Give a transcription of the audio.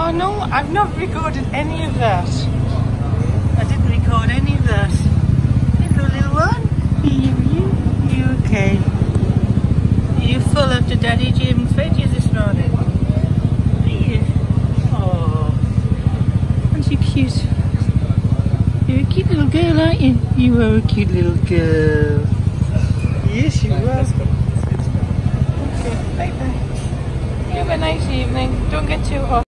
Oh no, I've not recorded any of that. I didn't record any of that. Hello little one. Are you okay? Are you full after Daddy Jim fed you this morning? Are you? Oh, aren't you cute? You're a cute little girl, aren't you? You are a cute little girl. Yes, you are. Okay, bye bye. You have a nice evening. Don't get too hot.